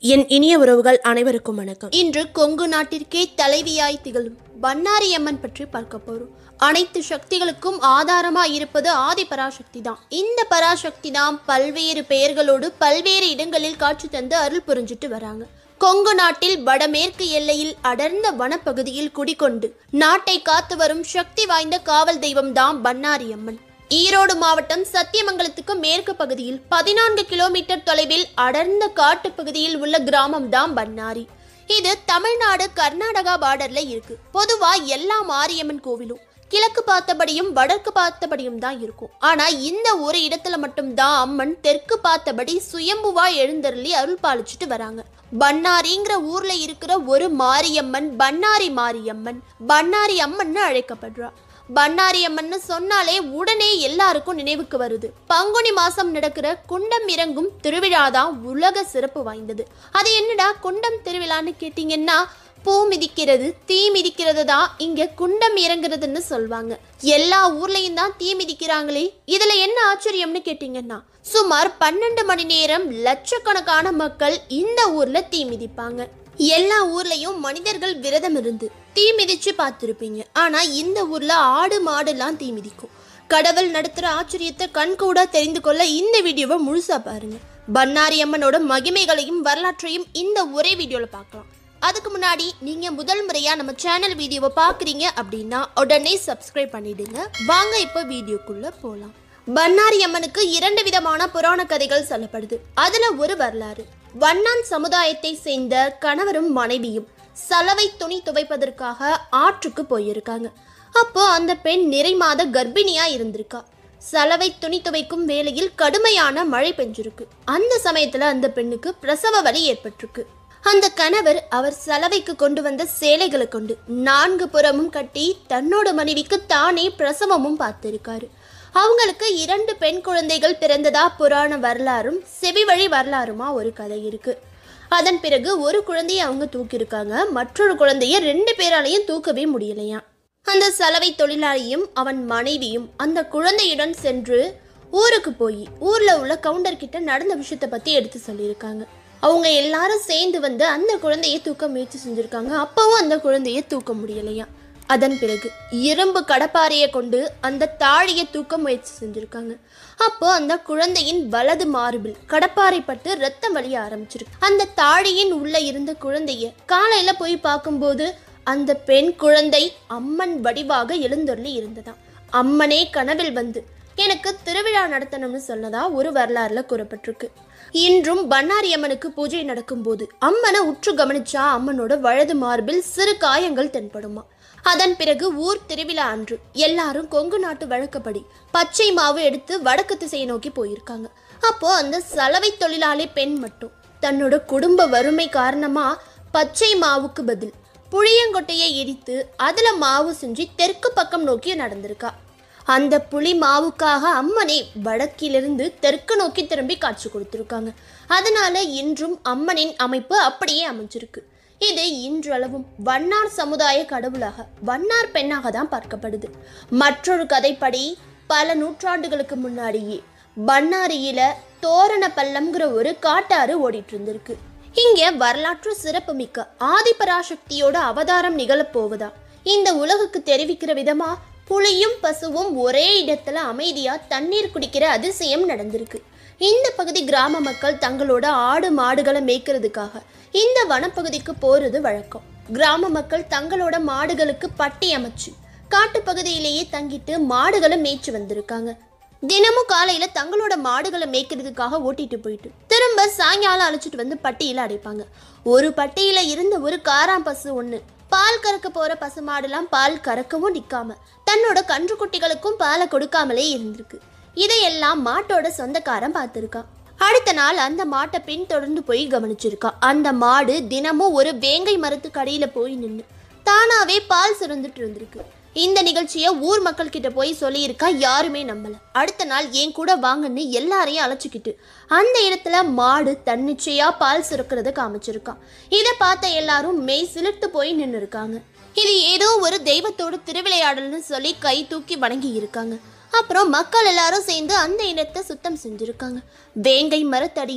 என் இனிய உறவுகள் அனைவருக்கும் வணக்கம். இன்று கொங்கு நாட்டிற்கே தலைவியாய் திகழும் பண்ணாரி அம்மன் பற்றி பார்க்க போறோம். அனைத்து சக்திகளுக்கும் ஆதாரமாய் இருப்பது ஆதி பராசக்தி தான். இந்த பராசக்தி தான் பல்வேறு பெயர்களோடு பல்வேறு இடங்களில் காட்சி தந்து அருள் புரிஞ்சிட்டு வராங்க. கொங்கு நாட்டில் வடமேற்கு எல்லையில் அடர்ந்த வனப்பகுதியில் குடிகொண்டு நாட்டை காத்து வரும் சக்தி வாய்ந்த காவல் தெய்வம் தான் பண்ணாரி அம்மன். ஈரோடு மாவட்டம் சத்தியமங்கலத்துக்கு மேற்கு பகுதியில் 14 கிலோமீட்டர் தொலைவில் அடர்ந்த காட்டு பகுதியில் உள்ள கிராமம் தான் பண்ணாரி. இது தமிழ்நாடு கர்நாடகா பார்டர்ல இருக்கு. பொதுவா எல்லா மாரியம்மன் கோவிலும் கிழக்கு பார்த்தபடியும் வடக்கு பார்த்தபடியும் தான் இருக்கும். ஆனா இந்த ஒரு இடத்துல மட்டும் தான் அம்மன் தெற்கு பார்த்தபடி சுயம்புவா எழுந்தருளி அருள் பாலிச்சுட்டு வராங்க. பண்ணாரிங்கிற ஊர்ல இருக்கிற ஒரு மாரியம்மன் பண்ணாரி மாரியம்மன், பண்ணாரி அம்மன் அழைக்கப்படுறா. பண்ணாரி அம்மன் சொன்னாலே உடனே எல்லாருக்கும் நினைவுக்கு வருது பங்குனி மாசம் நடக்கிற குண்டம் இறங்கும் திருவிழாதான் உலக சிறப்பு வாய்ந்தது. அது என்னடா குண்டம் திருவிழான்னு கேட்டீங்கன்னா, பூ மிதிக்கிறது தீ மிதிக்கிறது தான் இங்க குண்டம் இறங்குறதுன்னு சொல்வாங்க. எல்லா ஊர்லயும் தான் தீ மிதிக்கிறாங்களே, இதுல என்ன ஆச்சரியம்னு கேட்டீங்கன்னா, சுமார் 12 மணி நேரம் லட்சக்கணக்கான மக்கள் இந்த ஊர்ல தீ மிதிப்பாங்க. எல்லா ஊர்லயும் மனிதர்கள் விரதம் இருந்து தீ மிதிச்சு பார்த்துருப்பீங்க. ஆனா இந்த ஊர்ல ஆடு மாடுலாம் தீ மிதிக்கும். கடவுள் நடத்துற ஆச்சரியத்தை கண்கூடா தெரிந்து கொள்ள இந்த வீடியோவை முழுசா பாருங்க. பண்ணாரி அம்மனோட மகிமைகளையும் வரலாற்றையும் இந்த ஒரே வீடியோல பார்க்கலாம். அதுக்கு முன்னாடி நீங்க முதல் முறையா நம்ம சேனல் வீடியோவை பாக்குறீங்க அப்படின்னா உடனே சப்ஸ்கிரைப் பண்ணிடுங்க. வாங்க இப்ப வீடியோக்குள்ள போலாம். பண்ணாரி அம்மனுக்கு 2 விதமான புராண கதைகள் சொல்லப்படுது. அதுல ஒரு வரலாறு. வண்ணான் சமுதாயத்தை சேர்ந்த கணவரும் மனைவியும் சலவை துணி துவைப்பதற்காக ஆற்றுக்கு போயிருக்காங்க. அப்போ அந்த பெண் நிறை மாத கர்ப்பிணியா இருந்திருக்கா. சலவை துணி துவைக்கும் வேளையில் கடுமையான மழை பெஞ்சிருக்கு. அந்த சமயத்துல அந்த பெண்ணுக்கு பிரசவ வலி ஏற்பட்டிருக்கு. அந்த கணவர் அவர் சலவைக்கு கொண்டு வந்த சேலைகளை கொண்டு 4 புறமும் கட்டி தன்னோட மனைவிக்கு தானே பிரசவமும் பார்த்திருக்காரு. அவங்களுக்கு 2 பெண் குழந்தைகள் பிறந்ததா புராண வரலாறும் செவி வழி வரலாறுமா ஒரு கதை இருக்கு. அதன் பிறகு ஒரு குழந்தைய அவங்க தூக்கியிருக்காங்க. மற்றொரு குழந்தைய 2 பேராலையும் தூக்கவே முடியலையா. அந்த சலவை தொழிலாளியும் அவன் மனைவியும் அந்த குழந்தையுடன் சென்று ஊருக்கு போய் ஊர்ல உள்ள கவுண்டர் கிட்ட நடந்த விஷயத்தை பத்தி எடுத்து சொல்லியிருக்காங்க. அவங்க எல்லாரும் சேர்ந்து வந்து அந்த குழந்தைய தூக்க முயற்சி செஞ்சிருக்காங்க. அப்பவும் அந்த குழந்தைய தூக்க முடியலையா. அதன் பிறகு இரும்பு கடப்பாறையை கொண்டு அந்த தாழியை தூக்க முயற்சி செஞ்சிருக்காங்க. அப்போ அந்த குழந்தையின் வலது மார்பில் கடப்பாறை பட்டு ரத்தம் வலிய ஆரம்பிச்சிருக்கு. அந்த தாழியின் உள்ள இருந்த குழந்தைய காலையில போய் பார்க்கும்போது அந்த பெண் குழந்தை அம்மன் வடிவாக எழுந்தருளி இருந்ததாம். அம்மனே கனவில் வந்து எனக்கு திருவிழா நடத்தணும்னு சொன்னதா ஒரு வரலாறுல கூறப்பட்டிருக்கு. இன்றும் பண்ணாரி அம்மனுக்கு பூஜை நடக்கும் போது அம்மனை உற்று கவனிச்சா அம்மனோட வலது மார்பில் சிறு காயங்கள் தென்படுமா. அதன் பிறகு ஊர் திருவிழா அன்று எல்லாரும் கொங்கு நாட்டு வழக்கப்படி பச்சை மாவு எடுத்து வடக்கு திசையை நோக்கி போயிருக்காங்க. அப்போ அந்த சலவை தொழிலாளி பெண் மட்டும் தன்னோட குடும்ப வறுமை காரணமா பச்சை மாவுக்கு பதில் புளியங்கொட்டையை இடித்து அதுல மாவு செஞ்சு தெற்கு பக்கம் நோக்கி நடந்திருக்கா. அந்த புளி மாவுக்காக அம்மனே வடக்கிலிருந்து தெற்கு நோக்கி திரும்பி காட்சி கொடுத்திருக்காங்க. அதனால இன்றும் அம்மனின் அமைப்பு அப்படியே அமைஞ்சிருக்கு. இது இன்றளவும் வண்ணார் சமுதாய கடவுளாக வண்ணார் பெண்ணாக தான் பார்க்கப்படுது. மற்றொரு கதைப்படி பல நூற்றாண்டுகளுக்கு முன்னாடியே பண்ணாரியில தோரண பள்ளம்ங்கிற ஒரு காட்டாறு ஓடிட்டு இருந்திருக்கு. இங்க வரலாற்று சிறப்பு மிக்க ஆதிபராசக்தியோட அவதாரம் நிகழப்போவதா இந்த உலகுக்கு தெரிவிக்கிற விதமா புலியும் பசுவும் ஒரே இடத்துல அமைதியா தண்ணீர் குடிக்கிற அதிசயம் நடந்திருக்கு. இந்த பகுதி கிராம மக்கள் தங்களோட ஆடு மாடுகளை மேய்க்கிறதுக்காக இந்த வனப்பகுதிக்கு போறது வழக்கம். கிராம மக்கள் தங்களோட மாடுகளுக்கு பட்டி அமைச்சு காட்டுப்பகுதியிலேயே தங்கிட்டு மாடுகளை மேய்ச்சி வந்திருக்காங்க. தினமும் காலையில தங்களோட மாடுகளை மேய்க்கிறதுக்காக ஓட்டிட்டு போயிட்டு திரும்ப சாயங்காலம் அழைச்சிட்டு வந்து பட்டியில அடைப்பாங்க. ஒரு பட்டியில இருந்த ஒரு காராம் பசு ஒண்ணு பால் கறக்க போற பசு மாடுலாம் பால் கறக்கவும் நிக்காம தன்னோட கன்று குட்டிகளுக்கும் பாலை கொடுக்காமலே இருந்திருக்கு. இதையெல்லாம் மாட்டோட சொந்தக்காரன் பார்த்திருக்கான். அடுத்த நாள் அந்த மாட்டை பின் தொடர்ந்து போய் கவனிச்சிருக்கான். அந்த மாடு தினமும் ஒரு வேங்கை மரத்துக்கு அடியில போய் நின்று தானாவே பால் சுரந்துட்டு இருந்திருக்கு. இந்த நிகழ்ச்சியை ஊர் மக்கள் கிட்ட போய் சொல்லியிருக்கா. யாருமே நம்பல. அடுத்த நாள் என் கூட வாங்கன்னு எல்லாரையும் அழைச்சிக்கிட்டு அந்த இடத்துல மாடு தன்னிச்சையா பால் சுரக்கிறத காமிச்சிருக்கான். இதை பார்த்த எல்லாரும் மெய் சிலிர்த்து போய் நின்று இருக்காங்க. இது ஏதோ ஒரு தெய்வத்தோட திருவிளையாடல்னு சொல்லி கை தூக்கி வணங்கி இருக்காங்க. அப்புறம் மக்கள் எல்லாரும் சேர்ந்து அந்த இடத்தை சுத்தம் செஞ்சிருக்காங்க. வேங்கை மரத்தடியில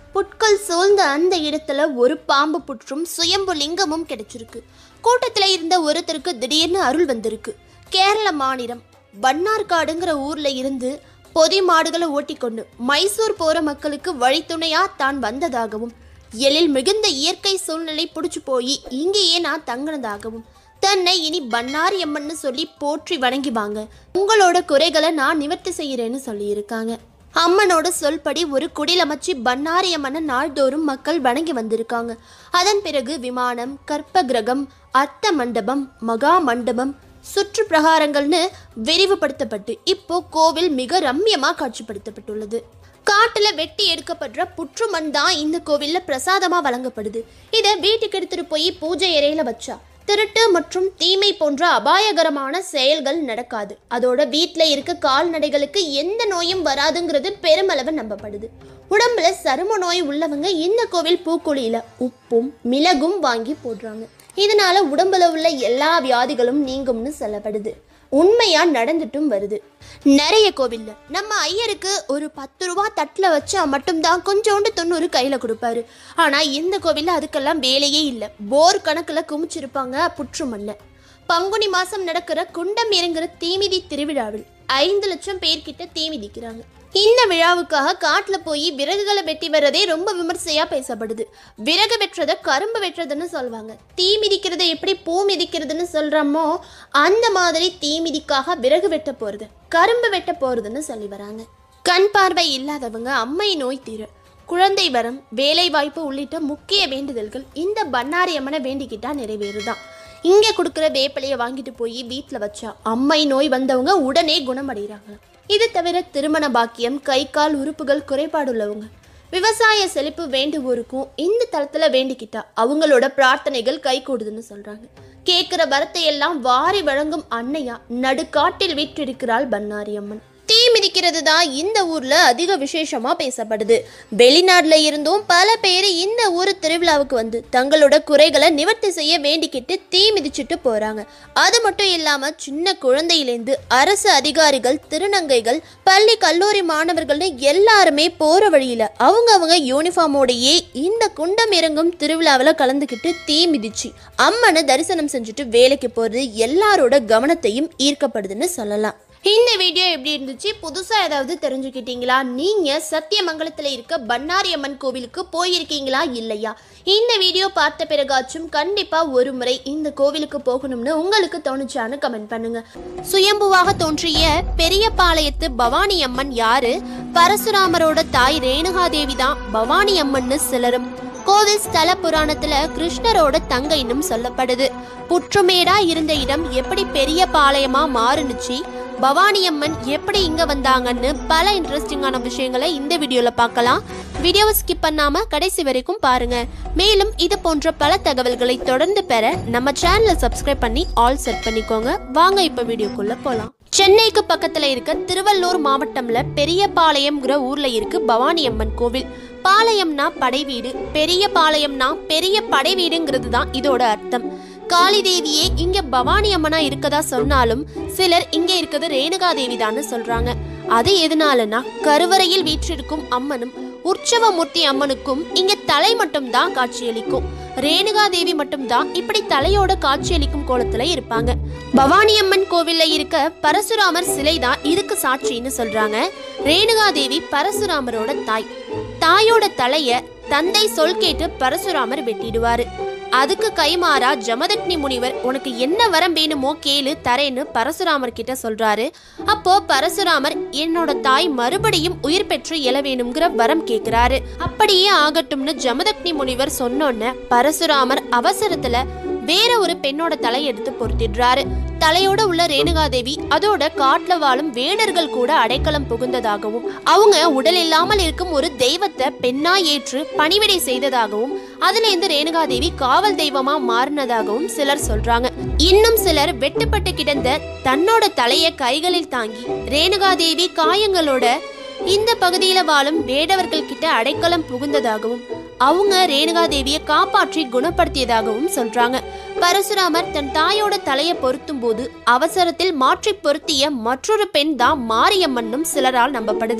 புட்கள் சூழ்ந்த அந்த இடத்துல ஒரு பாம்பு புற்றும் சுயம்பு லிங்கமும் கிடைச்சிருக்கு. கூட்டத்துல இருந்த ஒருத்தருக்கு திடீர்னு அருள் வந்திருக்கு. கேரள மாநிலம் பன்னார்காடுங்கிற ஊர்ல இருந்து பொதி மாடுகளை ஓட்டிக்கொண்டு மைசூர் போற மக்களுக்கு வழித்துணையா தான் வந்ததாகவும், எழில் மிகுந்த இயற்கை சூழ்நிலை புடிச்சு போய் இங்கேயே நான் தங்கினதாகவும், தன்னை இனி பன்னாரி அம்மன்னு சொல்லி போற்றி வணங்கிவாங்க, உங்களோட குறைகளை நான் நிவர்த்தி செய்யறேன்னு சொல்லி இருக்காங்க. அம்மனோட சொல்படி ஒரு குடில் அமைச்சு பன்னாரி அம்மனை நாள்தோறும் மக்கள் வணங்கி வந்திருக்காங்க. அதன் பிறகு விமானம், கற்ப கிரகம், அர்த்த மண்டபம், மகா மண்டபம், சுற்று பிரகாரங்கள்னு விரிவுபடுத்தப்பட்டு இப்போ கோவில் மிக ரம்யமா காட்சிப்படுத்தப்பட்டுள்ளது. காட்டுல வெட்டி எடுக்கப்படுற புற்றுமண் தான் இந்த கோவில்ல பிரசாதமா வழங்கப்படுது. இதை வீட்டுக்கு எடுத்துட்டு போய் பூஜை அறையில வச்சா திருட்டு மற்றும் தீமை போன்ற அபாயகரமான செயல்கள் நடக்காது. அதோட வீட்டில் இருக்க கால்நடைகளுக்கு எந்த நோயும் வராதுங்கிறது பெருமளவு நம்பப்படுது. உடம்புல சரும நோய் உள்ளவங்க இந்த கோவில் பூக்குழியில உப்பும் மிளகும் வாங்கி போடுறாங்க. இதனால உடம்புல உள்ள எல்லா வியாதிகளும் நீங்கும்னு சொல்லப்படுது. உண்மையா நடந்துட்டும் வருது. நிறைய கோவில்ல நம்ம ஐயருக்கு ஒரு 10 ரூபா தட்டில் வச்சா மட்டும்தான் கொஞ்சோண்டு 90 கையில கொடுப்பாரு. ஆனா இந்த கோவில்ல அதுக்கெல்லாம் வேலையே இல்லை. போர் கணக்குல குமிச்சிருப்பாங்க புற்றுமண்ண. பங்குனி மாசம் நடக்கிற குண்டம் இறங்குற தீமிதி திருவிழாவில் 5 லட்சம் பேர்கிட்ட தீமிதிக்கிறாங்க. இந்த விழாவுக்காக காட்டுல போய் விறகுகளை வெட்டி வர்றதே ரொம்ப விமர்சையா பேசப்படுது. விறகு வெட்டுறத கரும்பு வெட்டுறதுன்னு சொல்லுவாங்க. தீ மிதிக்கிறத எப்படி பூ மிதிக்கிறதுன்னு சொல்றோமோ அந்த மாதிரி தீ மிதிக்காக விறகு வெட்ட போறது, கரும்பு வெட்ட போறதுன்னு சொல்லி வராங்க. கண் பார்வை இல்லாதவங்க அம்மை நோய் தீர, குழந்தை வரம், வேலை வாய்ப்பு உள்ளிட்ட முக்கிய வேண்டுதல்கள் இந்த பன்னாரி அம்மனை வேண்டிக்கிட்டா நிறைவேறுதான். இங்க கொடுக்குற வேப்பிலையை வாங்கிட்டு போய் வீட்டில் வச்சா அம்மை நோய் வந்தவங்க உடனே குணமடைகிறாங்களாம். இது தவிர திருமண பாக்கியம், கை கால் உறுப்புகள் குறைபாடுள்ளவங்க, விவசாய செழிப்பு வேண்டுவோருக்கும் இந்த தளத்துல வேண்டிக்கிட்டா அவங்களோட பிரார்த்தனைகள் கை கூடுதுன்னு சொல்றாங்க. கேட்கிற வரத்தை எல்லாம் வாரி வழங்கும் அன்னையா நடுக்காட்டில் வீற்றிருக்கிறாள் பன்னாரி அம்மன். தீ மிதிக்கிறது தான் இந்த ஊர்ல அதிக விசேஷமா பேசப்படுது. வெளிநாட்டுல இருந்தும் பல பேர் இந்த ஊர் திருவிழாவுக்கு வந்து தங்களோட குறைகளை நிவர்த்தி செய்ய வேண்டிக்கிட்டு தீ மிதிச்சுட்டு போறாங்க. அது மட்டும் இல்லாம சின்ன குழந்தையிலேருந்து அரசு அதிகாரிகள், திருநங்கைகள், பள்ளி கல்லூரி மாணவர்கள்னு எல்லாருமே போற வழியில அவங்க யூனிஃபார்மோடையே இந்த குண்டம் இறங்கும் திருவிழாவில் கலந்துக்கிட்டு தீ மிதிச்சு அம்மனை தரிசனம் செஞ்சுட்டு வேலைக்கு போறது எல்லாரோட கவனத்தையும் ஈர்க்கப்படுதுன்னு சொல்லலாம். இந்த வீடியோ எப்படி இருந்துச்சு? புதுசா ஏதாவது தெரிஞ்சுக்கிட்டீங்களா? நீங்க சத்தியமங்கலத்துல இருக்க பன்னாரி அம்மன் கோவிலுக்கு போயிருக்கீங்களா இல்லையா? இந்த வீடியோ பார்த்த பிறகாச்சும் கண்டிப்பா ஒரு முறை இந்த கோவிலுக்கு போகணும்னு உங்களுக்கு தோணுச்சான்னு கமெண்ட் பண்ணுங்க. சுயம்புவாக தோன்றிய பெரியபாளையத்து பவானி அம்மன் யாரு? பரசுராமரோட தாய் ரேணுகாதேவி தான் பவானி அம்மன்னு சிலரும், கோவில் ஸ்தல புராணத்துல கிருஷ்ணரோட தங்கைன்னும் சொல்லப்படுது. புற்றுமேடா இருந்த இடம் எப்படி பெரிய பாளையமா மாறுனுச்சு, பவானி அம்மன் எப்படி இங்க வந்தாங்கன்னு பல இன்ட்ரெஸ்டிங்கான விஷயங்களை இந்த வீடியோல பார்க்கலாம். வீடியோவை ஸ்கிப் பண்ணாம கடைசி வரைக்கும் பாருங்க. மேலும் இது போன்ற பல தகவல்களை தொடர்ந்து பெற நம்ம சேனலை சப்ஸ்கிரைப் பண்ணி ஆல் செட் பண்ணிக்கோங்க. வாங்க இப்ப வீடியோக்குள்ள போலாம். சென்னைக்கு பக்கத்துல இருக்க திருவள்ளூர் மாவட்டம்ல பெரியபாளையம்ங்கிற ஊர்ல இருக்கு பவானி அம்மன் கோவில். பாளையம்னா படை வீடு, பெரிய பாளையம்னா பெரிய படை வீடுங்கிறது தான் இதோட அர்த்தம். காளி தேவியே இங்க பவானி அம்மனா இருக்கதா சொன்னாலும் சிலர் இங்க இருக்கிறது ரேணுகா தேவி தான் சொல்றாங்க. அது எதனாலனா கருவறையில் வீற்றிருக்கும் அம்மனும் உற்சவமூர்த்தி அம்மனுக்கும் இங்க தலை மட்டும் தான் காட்சியளிக்கும். ரேணுகா தேவி மட்டும் தான் இப்படி தலையோட காட்சியளிக்கும் கோலத்துல இருப்பாங்க. பவானி அம்மன் கோவில்ல இருக்க பரசுராமர் சிலை தான் இதுக்கு சாட்சின்னு சொல்றாங்க. ரேணுகா தேவி பரசுராமரோட தாய். தாயோட தலைய தந்தை சொல் கேட்டு பரசுராமர் வெட்டிடுவாரு. அதுக்கு கைமாறா ஜமதக்னி முனிவர் உனக்கு என்ன வரம் வேணுமோ கேளு தரேன்னு பரசுராமர் கிட்ட சொல்றாரு. அப்போ பரசுராமர் என்னோட தாய் மறுபடியும் உயிர் பெற்று எழ வேணுங்கிற வரம் கேட்கிறாரு. அப்படியே ஆகட்டும்னு ஜமதக்னி முனிவர் சொன்னோன்ன பரசுராமர் அவசரத்துல வேற ஒரு பெண்ணோட தலை எடுத்து பொருத்திடுறாரு. தலையோட உள்ள ரேணுகாதேவி அதோட காட்டுல வாழும் வேடர்கள் கூட அடைக்கலம் புகுந்ததாகவும், அவங்க உடல் இல்லாமல் இருக்கும் ஒரு தெய்வத்தை பெண்ணா ஏற்று பணிவிடை செய்ததாகவும், அதுல இருந்து ரேணுகாதேவி காவல் தெய்வமா மாறினதாகவும் சிலர் சொல்றாங்க. இன்னும் சிலர் வெட்டுப்பட்டு கிடந்த தன்னோட தலைய கைகளில் தாங்கி ரேணுகாதேவி காயங்களோட இந்த பகுதியில வாழும் வேடவர்கள் கிட்ட அடைக்கலம் புகுந்ததாகவும், அவங்க ரேணுகாதேவியை காப்பாற்றி குணப்படுத்தியதாகவும் சொல்றாங்க. பரசுராமர் தன் தாயோட தலையை பொருத்தும் போது அவசரத்தில் மாற்றி பொருத்திய மற்றொரு பெண் தான் மாரியம்மன்னும் சிலரால் நம்பப்படுது.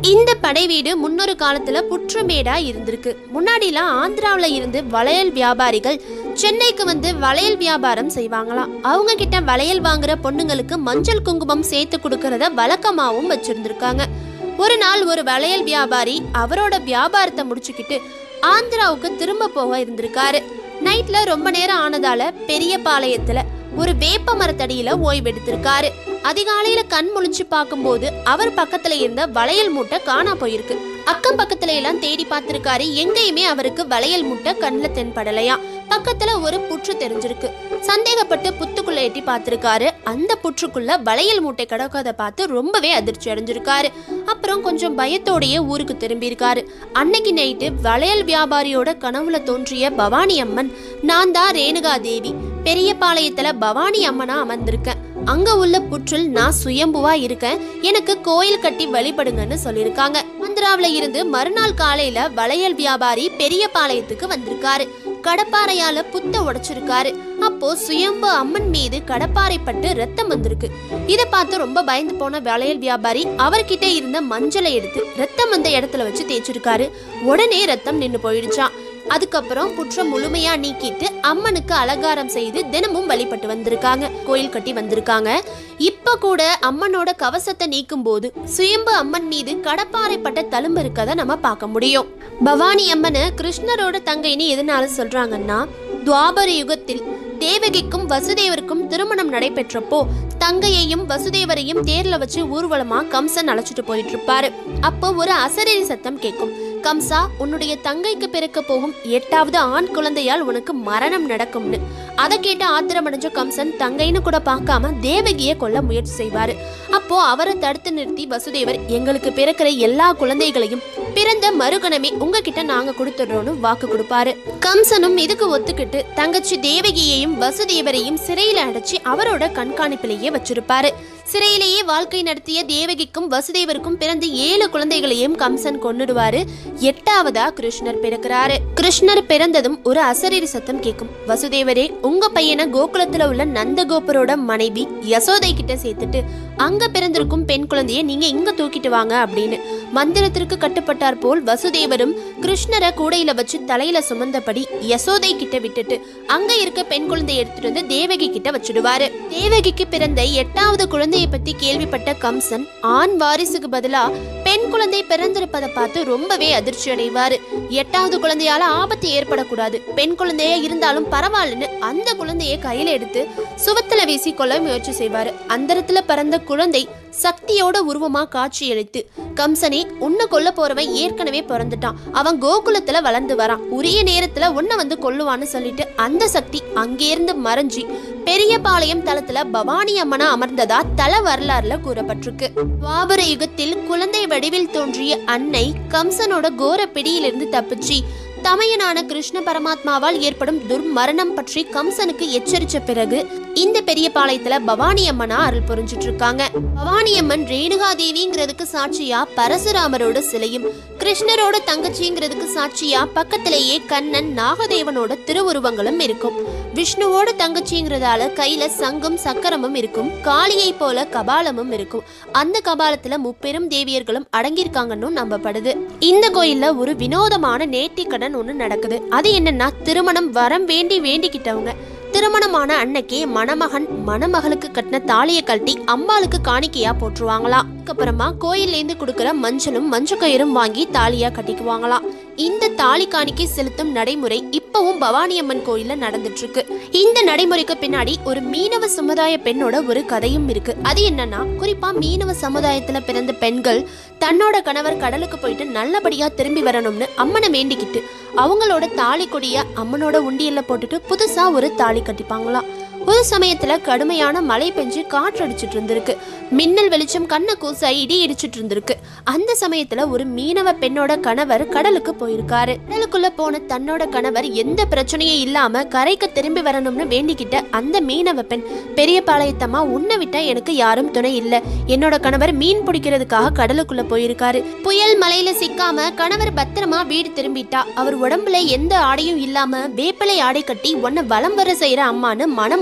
இந்த படை வீடு முன்னொரு காலத்துல புற்றுமேடா இருந்திருக்கு. முன்னாடிலாம் ஆந்திராவில இருந்து வளையல் வியாபாரிகள் சென்னைக்கு வந்து வளையல் வியாபாரம் செய்வாங்களாம். அவங்க கிட்ட வளையல் வாங்குற பொண்ணுங்களுக்கு மஞ்சள் குங்குமம் சேர்த்து கொடுக்கறத வழக்கமாவும் வச்சிருந்திருக்காங்க. ஒரு நாள் ஒரு வளையல் வியாபாரி அவரோட வியாபாரத்தை முடிச்சுக்கிட்டு ஆந்திராவுக்கு திரும்ப போக இருந்திருக்காரு. நைட்ல ரொம்ப நேரம் ஆனதால பெரிய பாளையத்துல ஒரு வேப்ப மரத்தடியில ஓய்வெடுத்திருக்காரு. அதிகாலையில கண் முழிச்சு பார்க்கும்போது அவர் பக்கத்துல இருந்த வளையல் மூட்டை காணா போயிருக்கு. அக்கம் பக்கத்துல எல்லாம் தேடி பார்த்திருக்காரு. எங்கேயுமே அவருக்கு வளையல் மூட்டை கண்ணுல தென்படலையா. பக்கத்துல ஒரு புற்று தெரிஞ்சிருக்கு. சந்தேகப்பட்டு புத்துக்குள்ள எட்டி பார்த்திருக்காரு. அந்த புற்றுக்குள்ள வளையல் மூட்டை கிடக்காத பார்த்து ரொம்பவே அதிர்ச்சி அடைஞ்சிருக்காரு. அப்புறம் கொஞ்சம் பயத்தோடயே ஊருக்கு திரும்பி இருக்காரு. அன்னைக்கு நைட்டு வளையல் வியாபாரியோட கனவுல தோன்றிய பவானி அம்மன், நான் தான் ரேணுகா தேவி, பெரிய பாளையத்துல பவானி அம்மனா அமர்ந்திருக்கேன். அங்க உள்ள புற்றில் நான் சுயம்புவா இருக்கேன், எனக்கு கோயில் கட்டி வழிபடுங்கன்னு சொல்லியிருக்காங்க. ஆந்திராவில இருந்து மறுநாள் காலையில வளையல் வியாபாரி பெரிய பாளையத்துக்கு வந்திருக்காரு. கடப்பாறையால புத்த உடைச்சிருக்காரு. அப்போ சுயம்பு அம்மன் மீது கடப்பாறை பட்டு ரத்தம் வந்திருக்கு. இதை பார்த்து ரொம்ப பயந்து போன வளையல் வியாபாரி அவர்கிட்ட இருந்த மஞ்சளை எடுத்து ரத்தம் வந்த இடத்துல வச்சு தேய்ச்சிருக்காரு. உடனே ரத்தம் நின்று போயிடுச்சான். அதுக்கப்புறம் குற்றம் முழுமையா நீக்கிட்டு அம்மனுக்கு அலங்காரம் செய்து தினமும் வழிபட்டு வந்திருக்காங்க, கோயில் கட்டி வந்திருக்காங்க. இப்ப கூட அம்மனோட கவசத்தை நீக்கும் போது சுயம்பு அம்மன் மீது கடப்பாறை பட்ட தழும்பு இருக்கதை நம்ம பார்க்க முடியும். பவானி அம்மனை கிருஷ்ணரோட தங்கைன்னு எதனால சொல்றாங்கன்னா, துவாபர யுகத்தில் தேவகிக்கும் வசுதேவருக்கும் திருமணம் நடைபெற்றப்போ தங்கையையும் வசுதேவரையும் தேர்ல வச்சு ஊர்வலமா கம்சன் அழைச்சிட்டு போயிட்டு இருப்பாரு. அப்போ ஒரு அசரீரி சத்தம் கேட்கும். கம்சா, உன்னுடைய தங்கைக்கு பிறக்க போகும் 8வது ஆண் குழந்தையால் உனக்கு மரணம் நடக்கும்னு. அதை கேட்டு ஆத்திரமடைஞ்ச கம்சன் தங்கைன்னு கூட பார்க்காம தேவகியை கொல்ல முயற்சி செய்வாரு. அப்போ அவரை தடுத்து நிறுத்தி வசுதேவர், எங்களுக்கு பிறக்கிற எல்லா குழந்தைகளையும் பிறந்த மறுகணமே உங்ககிட்ட நாங்க கொடுத்துடுறோம்னு வாக்கு கொடுப்பாரு. கம்சனும் இதுக்கு ஒத்துக்கிட்டு தங்கச்சி தேவகியையும் வசுதேவரையும் சிறையில அடைச்சி அவரோட கண்காணிப்பிலேயே வச்சிருப்பாரு. சிறையிலேயே வாழ்க்கை நடத்திய தேவகிக்கும் வசுதேவருக்கும் பிறந்த 7 குழந்தைகளையும் கம்சன் கொன்னுடுவாரு. 8வதா கிருஷ்ணர் பிறக்கிறாரு. கிருஷ்ணர் பிறந்ததும் ஒரு அசரீரி சத்தம் கேட்கும். வசுதேவரே, உங்க பையனை கோகுலத்துல உள்ள நந்தகோபரோட மனைவி யசோதை கிட்ட சேர்த்துட்டு அங்க பிறந்திருக்கும் பெண் குழந்தைய நீங்க இங்க தூக்கிட்டு வாங்க அப்படின்னு. மந்திரத்திற்கு கட்டுப்பட்டார் போல் வசுதேவரும் கிருஷ்ணரை கூடையில வச்சு தலையில சுமந்தபடி யசோதை கிட்ட விட்டுட்டு அங்க இருக்க பெண் குழந்தைய எடுத்துட்டு வந்து தேவகி கிட்ட வச்சுடுவாரு. தேவகிக்கு பிறந்த 8வது குழந்தையை பத்தி கேள்விப்பட்ட கம்சன் ஆண் வாரிசுக்கு பதிலா பெண் குழந்தை பிறந்திருப்பதை பார்த்து ரொம்பவே அதிர்ச்சி அடைவாரு. 8வது குழந்தையால ஆபத்து ஏற்படக்கூடாது, பெண் குழந்தையா இருந்தாலும் பரவாயில்லன்னு அந்த குழந்தைய கையில எடுத்து சுவத்துல வீசி கொள்ள முயற்சி செய்வாரு. அந்தரத்துல பிறந்த குழந்தை சக்தியோட உருவமா காட்சியளித்து, கம்சனே, உன்னை கொல்ல போறவன் ஏற்கனவே பிறந்துட்டான், அவன் கோகுலத்துல வளர்ந்து வரான், உரிய நேரத்துல உன்னை வந்து கொல்லுவான்னு சொல்லிட்டு அந்த சக்தி அங்கேருந்து மறைஞ்சி பெரிய பாளையம் தளத்துல பவானி அம்மனா அமர்ந்ததா தல வரலாறுல கூறப்பட்டிருக்கு. துவாபர யுகத்தில் குழந்தை வடிவில் தோன்றிய அன்னை கம்சனோட கோர பிடியிலிருந்து தப்பிச்சு தமையனான கிருஷ்ண பரமாத்மாவால் ஏற்படும் துர்மரணம் பற்றி கம்சனுக்கு எச்சரிச்ச பிறகு இந்த பெரிய பாளையத்துல பவானி அம்மனா அருள் புரிஞ்சிட்டு இருக்காங்க. பவானி அம்மன் ரேணுகா தேவிங்கிறதுக்கு சாட்சியா பரசுராமரோட சிலையும், கிருஷ்ணரோட தங்கச்சிங்கிறதுக்கு சாட்சியா பக்கத்திலேயே கண்ணன் நாகதேவனோட திருவுருவங்களும் இருக்கும். விஷ்ணுவோட தங்கச்சிங்கிறதால கையில சங்கும் சக்கரமும் இருக்கும். காளியை போல கபாலமும் இருக்கும். அந்த கபாலத்துல முப்பெரும் தேவியர்களும் அடங்கியிருக்காங்கன்னு நம்பப்படுது. இந்த கோயில்ல ஒரு வினோதமான நேர்த்திக்கடன் ஒண்ணு நடக்குது. அது என்னன்னா, திருமணம் வரம் வேண்டிக்கிட்டவங்க திருமணமான அன்னைக்கே மணமகன் மணமகளுக்கு கட்டின தாலியை கழட்டி அம்பாளுக்கு காணிக்கையா போட்டுருவாங்களாம். அதுக்கப்புறமா கோயில்ல இருந்து கொடுக்குற மஞ்சளும் மஞ்சக்கயிறும் வாங்கி தாலியா கட்டிக்குவாங்களாம். இந்த தாலி காணிக்கை செலுத்தும் நடைமுறை இப்பவும் பவானி அம்மன் கோயில்ல நடந்துட்டு இருக்கு. இந்த நடைமுறைக்கு பின்னாடி ஒரு மீனவ சமுதாய பெண்ணோட ஒரு கதையும் இருக்கு. அது என்னன்னா, குறிப்பா மீனவ சமுதாயத்துல பிறந்த பெண்கள் தன்னோட கணவர் கடலுக்கு போயிட்டு நல்லபடியா திரும்பி வரணும்னு அம்மனை வேண்டிக்கிட்டு அவங்களோட தாலி கொடிய அம்மனோட உண்டியல்ல போட்டுட்டு புதுசா ஒரு தாலி கட்டிப்பாங்களாம். ஒரு சமயத்துல கடுமையான மழை பெஞ்சு காற்று அடிச்சிட்டு இருந்திருக்கு. மின்னல் வெளிச்சம் கண்ண கூச இடி இடிச்சிட்டு இருந்திருக்கு. அந்த சமயத்துல ஒரு மீனவ பெண்ணோட கணவர் கடலுக்கு போயிருக்காரு. கடலுக்குள்ள போன தன்னோட கணவர் எந்த பிரச்சனையும் இல்லாம கரைக்கு திரும்பி வரணும்னு வேண்டிக்கிட்ட அந்த மீனவ பெண், பெரிய பாளையத்தம்மா, உன்னை விட்டா எனக்கு யாரும் துணை இல்ல, என்னோட கணவர் மீன் பிடிக்கிறதுக்காக கடலுக்குள்ள போயிருக்காரு, புயல் மலையில சிக்காம கணவர் பத்திரமா வீடு திரும்பிட்டா, அவர் உடம்புல எந்த ஆடையும் இல்லாம வேப்பிலை ஆடை கட்டி உன்னை வலம் வர செய்யற அம்மான்னு மனம்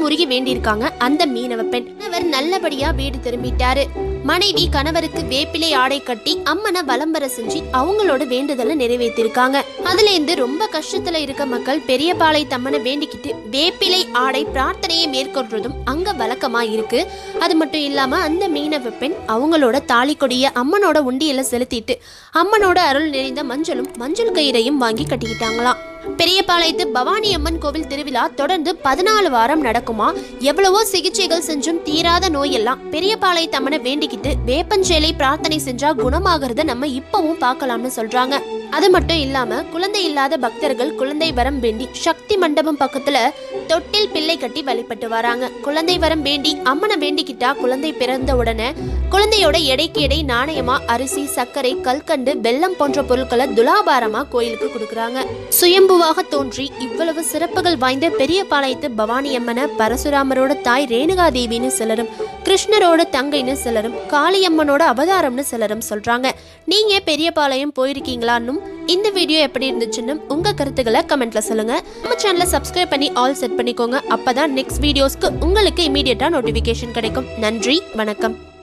உருகி வேண்டியிருக்காங்க அந்த மீனவ பெண். கணவர் நல்லபடியா வீடு திரும்பிட்டாரு. மனைவி கணவருக்கு வேப்பிலை ஆடை கட்டி அம்மனை வலம்பர செஞ்சு அவங்களோட வேண்டுதலை நிறைவேற்றிருக்காங்க. அதுல இருந்து ரொம்ப கஷ்டத்துல இருக்க மக்கள் பெரியபாளையத்தம்மனை வேண்டிக்கிட்டு வேப்பிலை ஆடை பிரார்த்தனையை மேற்கொள்றதும் அங்க வழக்கமா இருக்கு. அது மட்டும் இல்லாம அந்த மீனவ பெண் அவங்களோட தாலி கொடிய அம்மனோட உண்டியல செலுத்திட்டு அம்மனோட அருள் நிறைந்த மஞ்சள் கயிறையும் வாங்கி கட்டிக்கிட்டாங்களாம். பெரியபாளையத்து பவானி அம்மன் கோவில் திருவிழா தொடர்ந்து 14 வாரம் நடக்குமா. எவ்வளவோ சிகிச்சைகள் செஞ்சும் தீராத நோயெல்லாம் பெரியபாளையத்தம்மனை வேண்டிக்கிட்டு வேப்பஞ்சேலை பிரார்த்தனை செஞ்சா குணமாகறத நம்ம இப்பவும் பார்க்கலாம்னு சொல்றாங்க. அது மட்டும் இல்லாம குழந்தை இல்லாத பக்தர்கள் குழந்தை வரம் வேண்டி சக்தி மண்டபம் பக்கத்துல தொட்டில் பிள்ளை கட்டி வழிபட்டு வராங்க. குழந்தை வரம் வேண்டி அம்மனை வேண்டிக்கிட்டா குழந்தை பிறந்த உடனே குழந்தையோட எடைக்கு எடை நாணயமா அரிசி, சர்க்கரை, கல்கண்டு, வெல்லம் போன்ற பொருட்களை துலாபாரமா கோயிலுக்கு கொடுக்கறாங்க. சுயம்புவாக தோன்றி இவ்வளவு சிறப்புகள் வாய்ந்த பெரியபாளையத்து பவானி அம்மனை பரசுராமரோட தாய் ரேணுகா தேவின்னு சிலரும், கிருஷ்ணரோட தங்கைன்னு சிலரும், காளியம்மனோட அவதாரம்னு சிலரும் சொல்றாங்க. நீங்க பெரியபாளையம் போயிருக்கீங்களான்னு இந்த வீடியோ எப்படி இருந்துச்சுன்னு உங்க கருத்துக்களை கமெண்ட்ல சொல்லுங்க. நம்ம சேனலை சப்ஸ்கிரைப் பண்ணி ஆல் செட் பண்ணிக்கோங்க. அப்பதான் நெக்ஸ்ட் வீடியோஸ்க்கு உங்களுக்கு இமீடியட்டா நோட்டிபிகேஷன் கிடைக்கும். நன்றி, வணக்கம்.